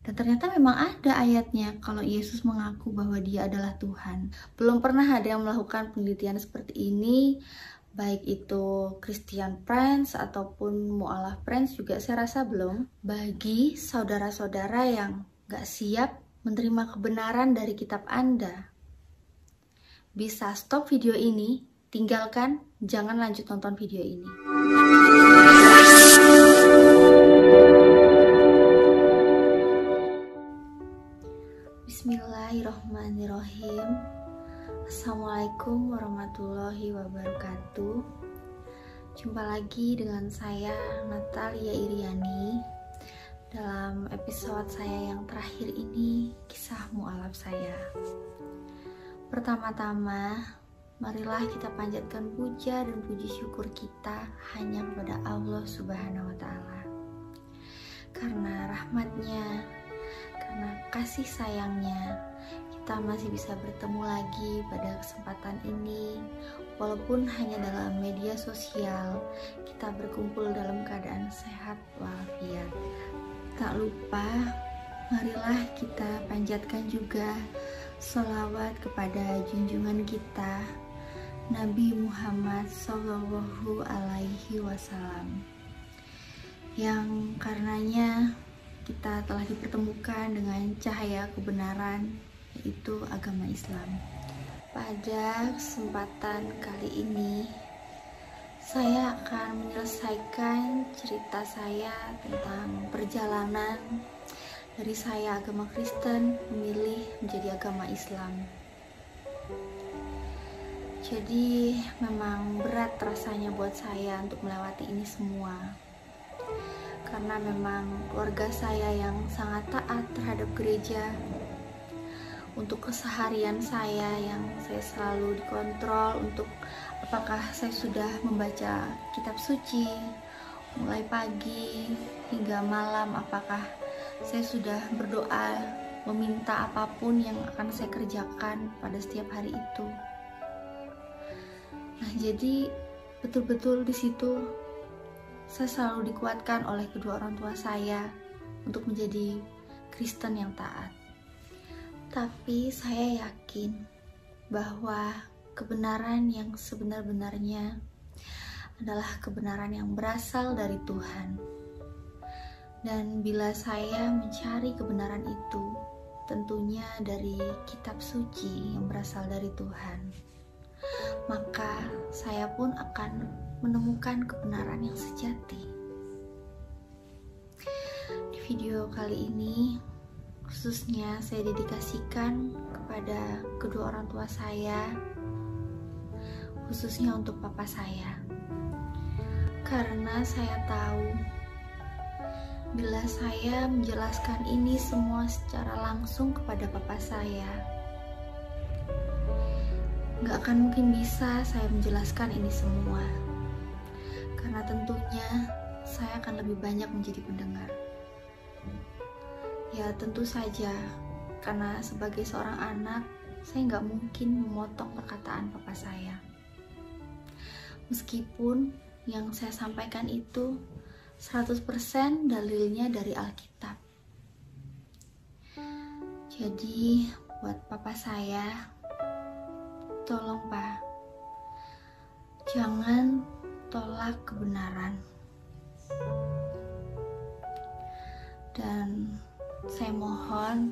Dan ternyata memang ada ayatnya kalau Yesus mengaku bahwa dia adalah Tuhan. Belum pernah ada yang melakukan penelitian seperti ini, baik itu Christian Prince ataupun Mu'alaf Prince juga saya rasa belum. Bagi saudara-saudara yang gak siap menerima kebenaran dari kitab Anda, bisa stop video ini, tinggalkan, jangan lanjut nonton video ini. Bismillahirrohmanirrohim. Assalamualaikum warahmatullahi wabarakatuh. Jumpa lagi dengan saya Natalia Iriani dalam episode saya yang terakhir ini, kisah mu'alaf saya. Pertama-tama, marilah kita panjatkan puja dan puji syukur kita hanya kepada Allah Subhanahu wa Ta'ala. Karena rahmatnya, karena kasih sayangnya, kita masih bisa bertemu lagi pada kesempatan ini. Walaupun hanya dalam media sosial, kita berkumpul dalam keadaan sehat walafiat. Tak lupa, marilah kita panjatkan juga sholawat kepada junjungan kita, Nabi Muhammad Sallallahu Alaihi Wasallam, yang karenanya kita telah dipertemukan dengan cahaya kebenaran, yaitu agama Islam. Pada kesempatan kali ini, saya akan menyelesaikan cerita saya tentang perjalanan dari saya agama Kristen memilih menjadi agama Islam. Jadi memang berat rasanya buat saya untuk melewati ini semua. Karena memang keluarga saya yang sangat taat terhadap gereja. Untuk keseharian saya yang saya selalu dikontrol untuk apakah saya sudah membaca kitab suci mulai pagi hingga malam, apakah saya sudah berdoa meminta apapun yang akan saya kerjakan pada setiap hari itu. Nah, jadi betul-betul di situ saya selalu dikuatkan oleh kedua orang tua saya untuk menjadi Kristen yang taat. Tapi saya yakin bahwa kebenaran yang sebenar-benarnya adalah kebenaran yang berasal dari Tuhan. Dan bila saya mencari kebenaran itu, tentunya dari kitab suci yang berasal dari Tuhan, maka saya pun akan menemukan kebenaran yang sejati. Di video kali ini, khususnya saya dedikasikan kepada kedua orang tua saya, khususnya untuk papa saya. Karena saya tahu, bila saya menjelaskan ini semua secara langsung kepada papa saya, gak akan mungkin bisa saya menjelaskan ini semua. Karena tentunya saya akan lebih banyak menjadi pendengar. Ya tentu saja, karena sebagai seorang anak, saya nggak mungkin memotong perkataan papa saya. Meskipun yang saya sampaikan itu 100% dalilnya dari Alkitab. Jadi buat papa saya, tolong Pak, jangan tolak kebenaran. Dan saya mohon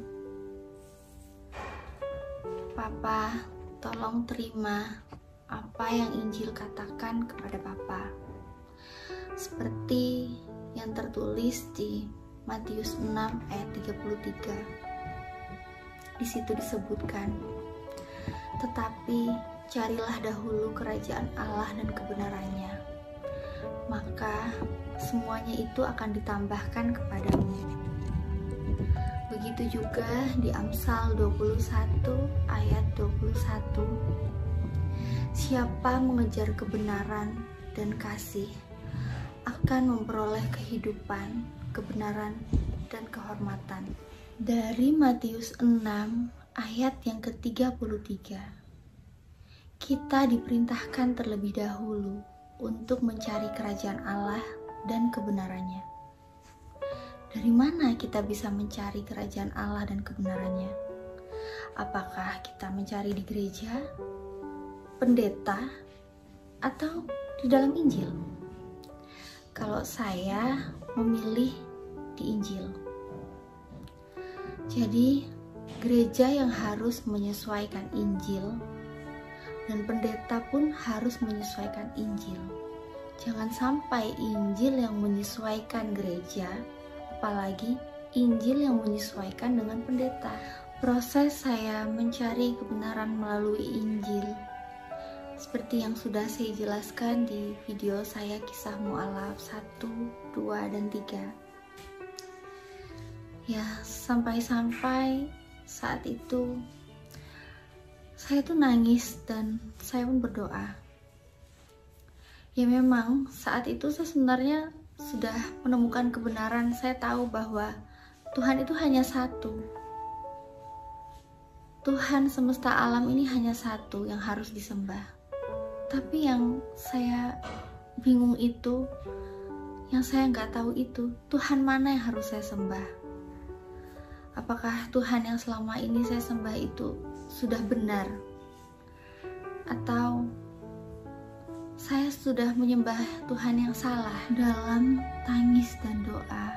Papa tolong terima apa yang Injil katakan kepada Papa, seperti yang tertulis di Matius 6 ayat 33. Di situ disebutkan, tetapi carilah dahulu kerajaan Allah dan kebenarannya, maka semuanya itu akan ditambahkan kepadamu. Begitu juga di Amsal 21 ayat 21. Siapa mengejar kebenaran dan kasih akan memperoleh kehidupan, kebenaran, dan kehormatan. Dari Matius 6 ayat yang ke-33, kita diperintahkan terlebih dahulu untuk mencari kerajaan Allah dan kebenarannya. Dari mana kita bisa mencari kerajaan Allah dan kebenarannya? Apakah kita mencari di gereja, pendeta, atau di dalam Injil? Kalau saya memilih di Injil. Jadi, gereja yang harus menyesuaikan Injil dan pendeta pun harus menyesuaikan Injil. Jangan sampai Injil yang menyesuaikan gereja, apalagi Injil yang menyesuaikan dengan pendeta. Proses saya mencari kebenaran melalui Injil, seperti yang sudah saya jelaskan di video saya Kisah Mu'alaf 1, 2, dan 3. Ya, sampai-sampai saat itu saya tuh nangis dan saya pun berdoa. Ya memang saat itu saya sebenarnya sudah menemukan kebenaran. Saya tahu bahwa Tuhan itu hanya satu. Tuhan semesta alam ini hanya satu yang harus disembah. Tapi yang saya bingung itu, yang saya nggak tahu itu, Tuhan mana yang harus saya sembah? Apakah Tuhan yang selama ini saya sembah itu sudah benar? Atau saya sudah menyembah Tuhan yang salah? Dalam tangis dan doa,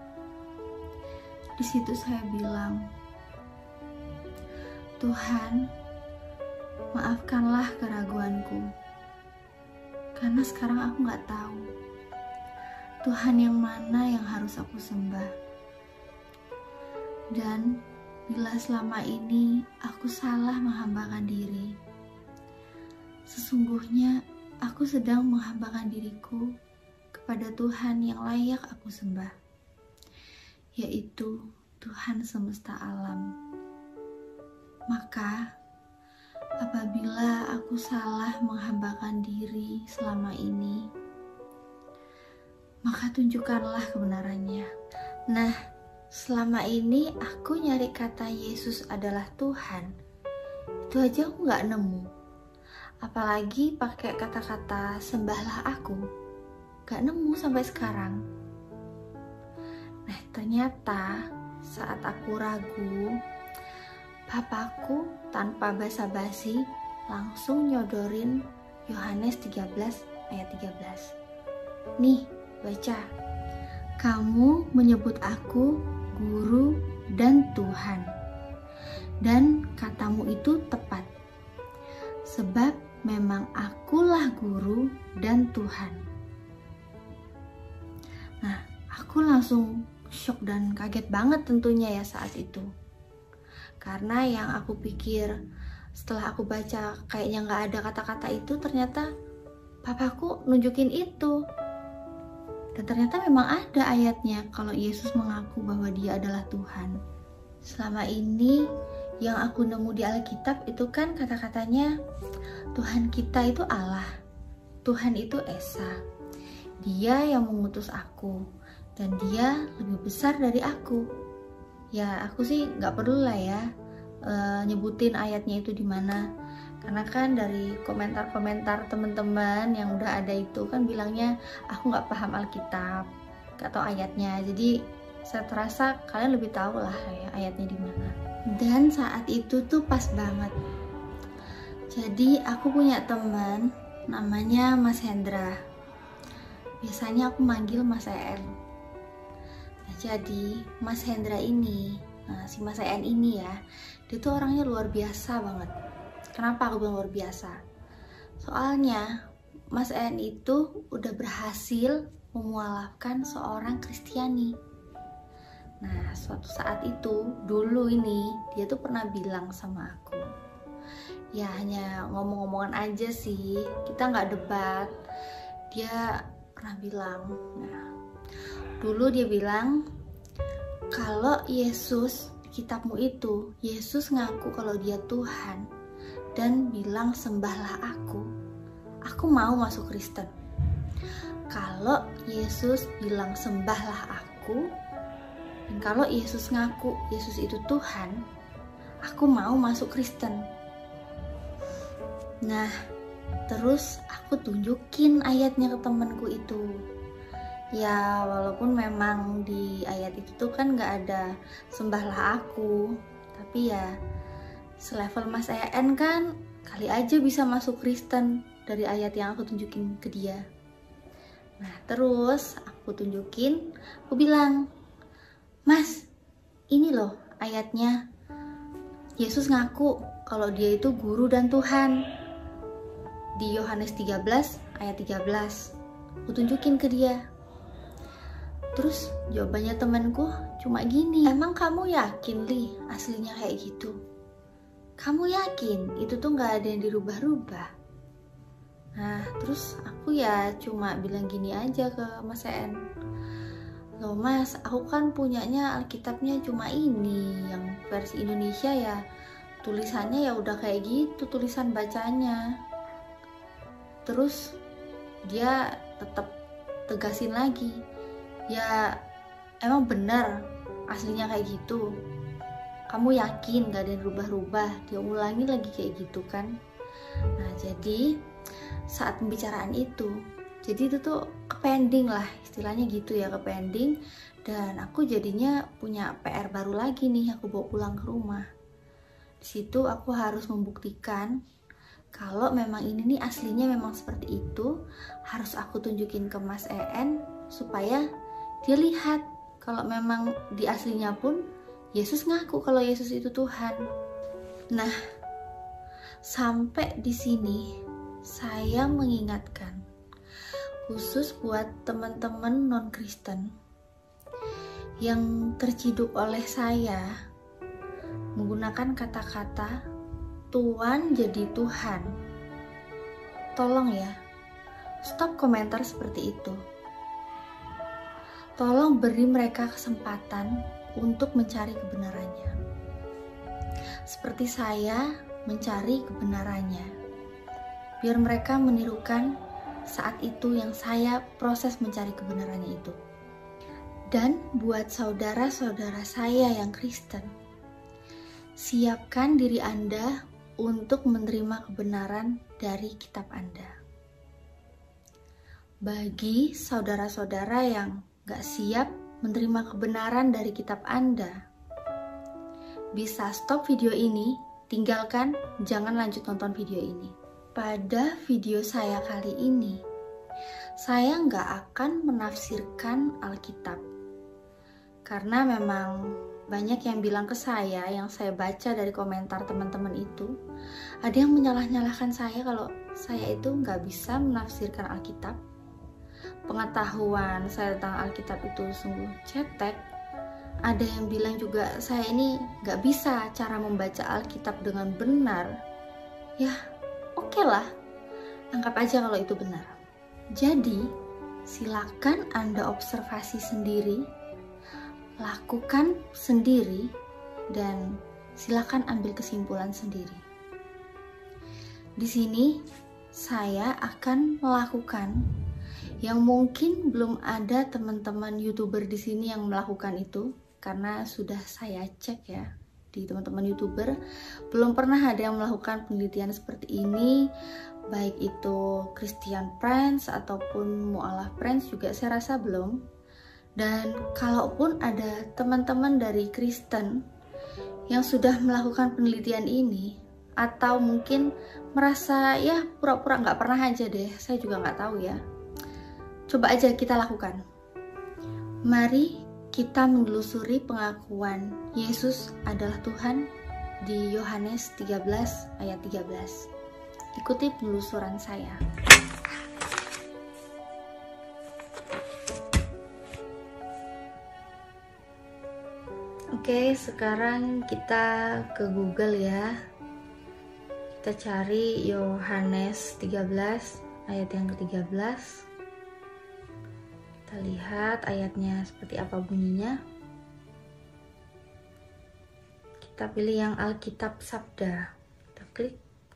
di situ saya bilang, Tuhan, maafkanlah keraguanku, karena sekarang aku nggak tahu Tuhan yang mana yang harus aku sembah. Dan bila selama ini aku salah menghambakan diri, sesungguhnya aku sedang menghambakan diriku kepada Tuhan yang layak aku sembah, yaitu Tuhan semesta alam. Maka, apabila aku salah menghambakan diri selama ini, maka tunjukkanlah kebenarannya. Nah, selama ini aku nyari kata Yesus adalah Tuhan, itu aja aku nggak nemu. Apalagi pakai kata-kata sembahlah aku, nggak nemu sampai sekarang. Nah, ternyata saat aku ragu, Papaku tanpa basa-basi langsung nyodorin Yohanes 13 ayat 13. Nih, baca. Kamu menyebut aku Guru dan Tuhan. Dan katamu itu tepat. Sebab memang akulah Guru dan Tuhan. Nah, aku langsung syok dan kaget banget tentunya ya saat itu. Karena yang aku pikir setelah aku baca kayaknya nggak ada kata-kata itu, ternyata papaku nunjukin itu. Dan ternyata memang ada ayatnya kalau Yesus mengaku bahwa dia adalah Tuhan. Selama ini yang aku nemu di Alkitab itu kan kata-katanya Tuhan kita itu Allah, Tuhan itu Esa, Dia yang mengutus aku, dan Dia lebih besar dari aku. Ya aku sih nggak perlu lah ya nyebutin ayatnya itu di mana, karena kan dari komentar-komentar teman-teman yang udah ada itu kan bilangnya aku nggak paham Alkitab, nggak tahu ayatnya. Jadi saya terasa kalian lebih tahu lah ya ayatnya di mana. Dan saat itu tuh pas banget. Jadi aku punya teman namanya Mas Hendra. Biasanya aku manggil Mas EN. Jadi Mas Hendra ini, si Mas EN ini ya, dia tuh orangnya luar biasa banget. Kenapa aku bilang luar biasa? Soalnya Mas EN itu udah berhasil memualafkan seorang Kristiani. Nah, suatu saat itu, dulu ini, dia tuh pernah bilang sama aku, ya hanya ngomong-ngomongan aja sih, kita nggak debat. Dia pernah bilang, nah, dulu dia bilang, kalau Yesus di kitabmu itu, Yesus ngaku kalau dia Tuhan dan bilang sembahlah aku mau masuk Kristen. Kalau Yesus bilang sembahlah aku, dan kalau Yesus ngaku Yesus itu Tuhan, aku mau masuk Kristen. Nah, terus aku tunjukin ayatnya ke temanku itu. Ya walaupun memang di ayat itu tuh kan gak ada sembahlah aku, tapi ya selevel Mas EN kan kali aja bisa masuk Kristen dari ayat yang aku tunjukin ke dia. Nah terus aku tunjukin, aku bilang, Mas ini loh ayatnya, Yesus ngaku kalau dia itu guru dan Tuhan di Yohanes 13 ayat 13. Aku tunjukin ke dia. Terus jawabannya temanku cuma gini, emang kamu yakin Li aslinya kayak gitu? Kamu yakin itu tuh gak ada yang dirubah-rubah? Nah terus aku ya cuma bilang gini aja ke Mas En, loh Mas, aku kan punyanya Alkitabnya cuma ini, yang versi Indonesia ya tulisannya ya udah kayak gitu tulisan bacanya. Terus dia tetap tegasin lagi, ya emang benar aslinya kayak gitu, kamu yakin gak ada yang rubah-rubah? Dia ulangi lagi kayak gitu kan. Nah jadi saat pembicaraan itu, jadi itu tuh kepending lah istilahnya gitu ya, kepending. Dan aku jadinya punya PR baru lagi nih, aku bawa pulang ke rumah. Di situ aku harus membuktikan kalau memang ini nih aslinya memang seperti itu, harus aku tunjukin ke Mas EN supaya dia lihat kalau memang di aslinya pun Yesus ngaku kalau Yesus itu Tuhan. Nah, sampai di sini saya mengingatkan khusus buat teman-teman non-Kristen yang terciduk oleh saya menggunakan kata-kata Tuhan jadi Tuhan. Tolong ya, stop komentar seperti itu. Tolong beri mereka kesempatan untuk mencari kebenarannya. Seperti saya mencari kebenarannya. Biar mereka menirukan saat itu yang saya proses mencari kebenarannya itu. Dan buat saudara-saudara saya yang Kristen, siapkan diri Anda untuk menerima kebenaran dari kitab Anda. Bagi saudara-saudara yang gak siap menerima kebenaran dari kitab Anda, bisa stop video ini, tinggalkan, jangan lanjut nonton video ini. Pada video saya kali ini, saya nggak akan menafsirkan Alkitab. Karena memang banyak yang bilang ke saya, yang saya baca dari komentar teman-teman itu, ada yang menyalah-nyalahkan saya kalau saya itu nggak bisa menafsirkan Alkitab. Pengetahuan saya tentang Alkitab itu sungguh cetek. Ada yang bilang juga saya ini nggak bisa cara membaca Alkitab dengan benar. Ya, oke lah, anggap aja kalau itu benar. Jadi, silakan Anda observasi sendiri, lakukan sendiri, dan silakan ambil kesimpulan sendiri. Di sini, saya akan melakukan yang mungkin belum ada teman-teman YouTuber di sini yang melakukan itu, karena sudah saya cek ya di teman-teman YouTuber, belum pernah ada yang melakukan penelitian seperti ini, baik itu Christian Prince ataupun Mu'alaf Prince juga saya rasa belum. Dan kalaupun ada teman-teman dari Kristen yang sudah melakukan penelitian ini, atau mungkin merasa ya pura-pura nggak pernah aja deh, saya juga nggak tahu ya. Coba aja kita lakukan. Mari kita menelusuri pengakuan Yesus adalah Tuhan di Yohanes 13 ayat 13. Ikuti penelusuran saya. Oke, sekarang kita ke Google ya. Kita cari Yohanes 13 ayat yang ke-13. Kita lihat ayatnya seperti apa bunyinya. Kita pilih yang Alkitab Sabda. Kita klik.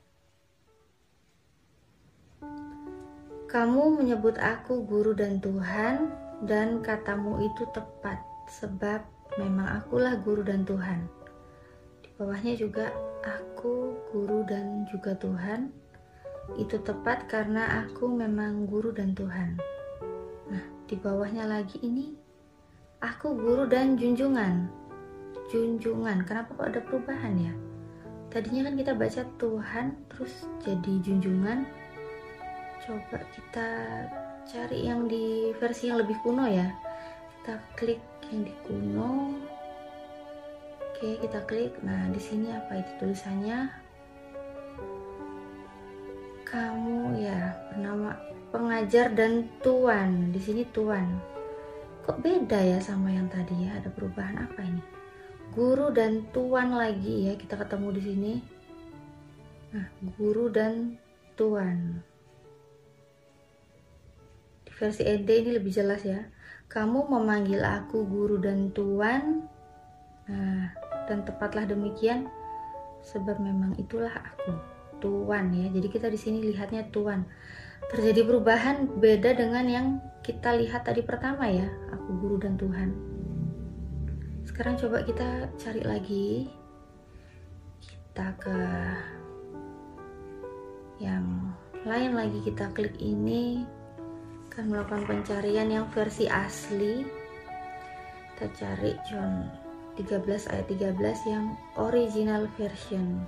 Kamu menyebut aku guru dan Tuhan, dan katamu itu tepat, sebab memang akulah guru dan Tuhan. Di bawahnya juga aku guru dan juga Tuhan. Itu tepat karena aku memang guru dan Tuhan. Nah, di bawahnya lagi ini aku guru dan junjungan. Junjungan, kenapa kok ada perubahan ya? Tadinya kan kita baca Tuhan terus jadi junjungan. Coba kita cari yang di versi yang lebih kuno ya. Kita klik yang di kuno. Oke, kita klik. Nah, di sini apa itu tulisannya? Kamu ya bernama pengajar dan tuan. Di sini tuan. Kok beda ya sama yang tadi ya? Ada perubahan apa ini? Guru dan tuan lagi ya, kita ketemu di sini. Nah, guru dan tuan. Di versi ED ini lebih jelas ya. Kamu memanggil aku guru dan tuan. Nah, dan tepatlah demikian, sebab memang itulah aku, tuan ya. Jadi kita di sini lihatnya tuan. Terjadi perubahan beda dengan yang kita lihat tadi pertama ya, aku guru dan Tuhan. Sekarang coba kita cari lagi, kita ke yang lain lagi, kita klik ini, akan melakukan pencarian yang versi asli. Kita cari John 13 ayat 13 yang original version.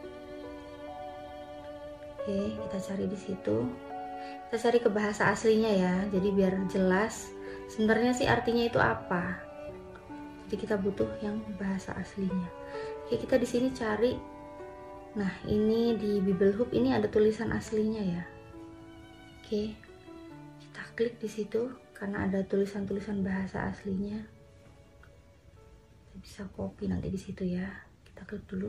Oke, kita cari di situ. Kita cari ke bahasa aslinya ya, jadi biar jelas sebenarnya sih artinya itu apa. Jadi kita butuh yang bahasa aslinya. Oke, kita di sini cari. Nah, ini di Bible Hub ini ada tulisan aslinya ya. Oke, kita klik di situ karena ada tulisan-tulisan bahasa aslinya. Kita bisa copy nanti di situ ya. Kita klik dulu.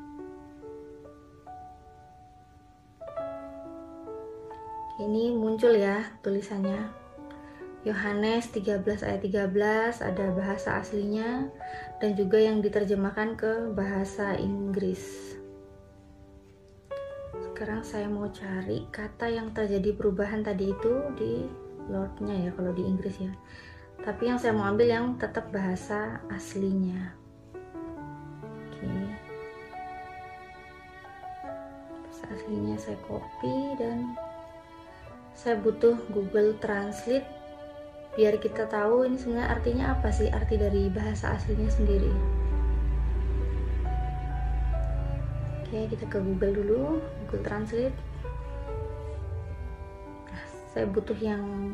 Ini muncul ya tulisannya. Yohanes 13 ayat 13 ada bahasa aslinya dan juga yang diterjemahkan ke bahasa Inggris. Sekarang saya mau cari kata yang terjadi perubahan tadi itu di Lordnya ya, kalau di Inggris ya. Tapi yang saya mau ambil yang tetap bahasa aslinya. Oke. Bahasa aslinya saya copy dan saya butuh Google Translate biar kita tahu ini sebenarnya artinya apa sih, arti dari bahasa aslinya sendiri. Oke, kita ke Google dulu, Google Translate. Nah, saya butuh yang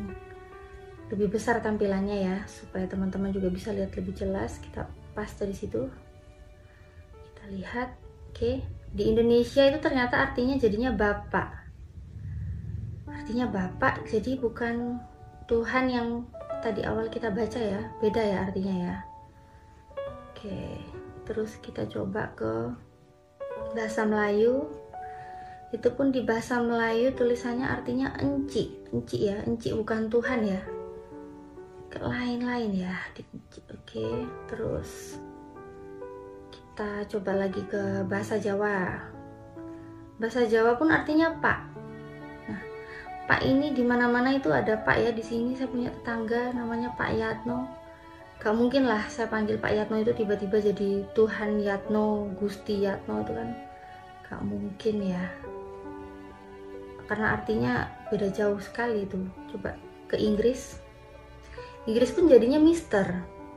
lebih besar tampilannya ya, supaya teman-teman juga bisa lihat lebih jelas. Kita paste di situ. Kita lihat. Oke, di Indonesia itu ternyata artinya jadinya Bapak. Artinya Bapak, jadi bukan Tuhan yang tadi awal kita baca ya, beda ya artinya ya. Oke, terus kita coba ke bahasa Melayu. Itu pun di bahasa Melayu tulisannya artinya enci, enci ya, enci bukan Tuhan ya. Lain-lain ya, di enci. Oke, terus kita coba lagi ke bahasa Jawa. Bahasa Jawa pun artinya Pak. Pak ini di mana-mana itu ada Pak ya. Di sini saya punya tetangga namanya Pak Yatno. Gak mungkin lah saya panggil Pak Yatno itu tiba-tiba jadi Tuhan Yatno, Gusti Yatno, itu kan gak mungkin ya. Karena artinya beda jauh sekali itu. Coba ke Inggris. Inggris pun jadinya Mister.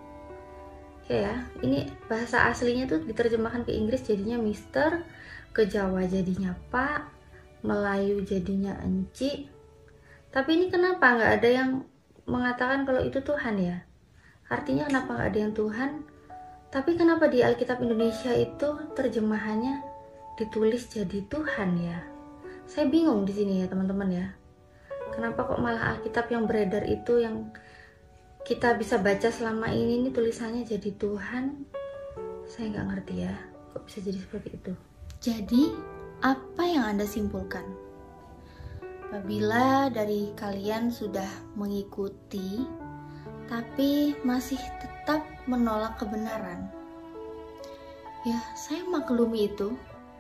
Oke ya, ini bahasa aslinya tuh diterjemahkan ke Inggris jadinya Mister, ke Jawa jadinya Pak, Melayu jadinya Enci. Tapi ini kenapa nggak ada yang mengatakan kalau itu Tuhan ya? Artinya kenapa nggak ada yang Tuhan? Tapi kenapa di Alkitab Indonesia itu terjemahannya ditulis jadi Tuhan ya? Saya bingung di sini ya teman-teman ya. Kenapa kok malah Alkitab yang beredar itu yang kita bisa baca selama ini tulisannya jadi Tuhan? Saya nggak ngerti ya. Kok bisa jadi seperti itu? Jadi apa yang Anda simpulkan? Apabila dari kalian sudah mengikuti tapi masih tetap menolak kebenaran, ya saya maklumi itu.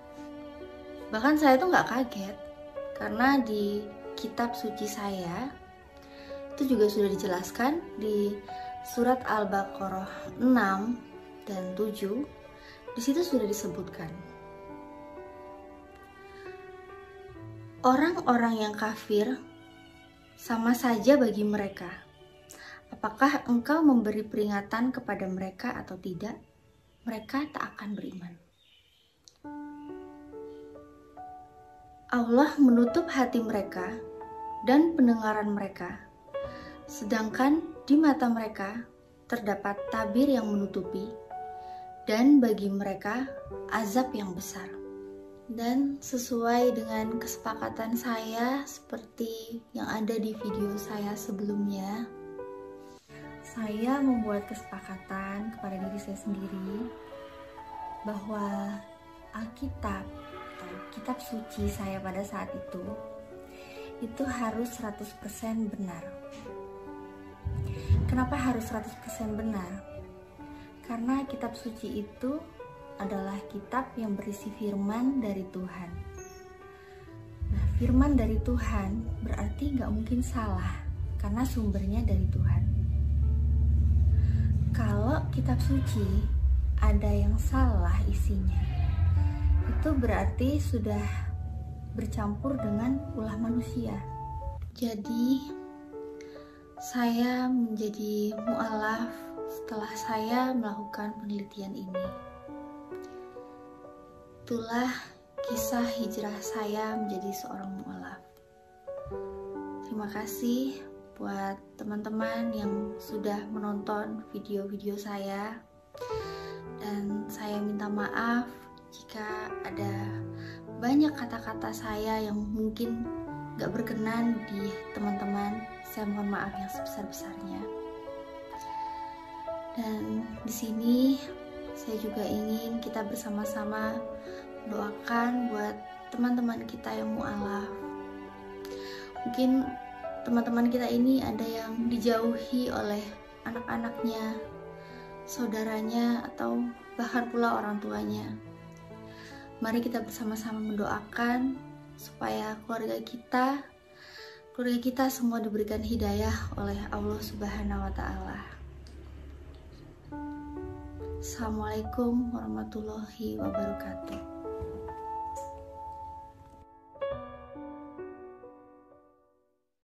Bahkan saya tuh nggak kaget, karena di kitab suci saya itu juga sudah dijelaskan di surat Al-Baqarah 6 dan 7. Di situ sudah disebutkan orang-orang yang kafir sama saja bagi mereka Apakah engkau memberi peringatan kepada mereka atau tidak? Mereka tak akan beriman. Allah menutup hati mereka dan pendengaran mereka, sedangkan di mata mereka terdapat tabir yang menutupi, dan bagi mereka azab yang besar. Dan sesuai dengan kesepakatan saya seperti yang ada di video saya sebelumnya, saya membuat kesepakatan kepada diri saya sendiri bahwa Alkitab atau kitab suci saya pada saat itu harus 100% benar. Kenapa harus 100% benar? Karena kitab suci itu adalah kitab yang berisi firman dari Tuhan. Nah, firman dari Tuhan berarti nggak mungkin salah, karena sumbernya dari Tuhan. Kalau kitab suci ada yang salah isinya, itu berarti sudah bercampur dengan ulah manusia. Jadi, saya menjadi mu'alaf setelah saya melakukan penelitian ini. Itulah kisah hijrah saya menjadi seorang mu'alaf. Terima kasih buat teman-teman yang sudah menonton video-video saya. Dan saya minta maaf jika ada banyak kata-kata saya yang mungkin gak berkenan di teman-teman. Saya mohon maaf yang sebesar-besarnya. Dan di sini saya juga ingin kita bersama-sama doakan buat teman-teman kita yang mu'alaf. Mungkin teman-teman kita ini ada yang dijauhi oleh anak-anaknya, saudaranya, atau bahkan pula orang tuanya. Mari kita bersama-sama mendoakan supaya keluarga kita semua diberikan hidayah oleh Allah Subhanahu wa Ta'ala. Assalamualaikum warahmatullahi wabarakatuh.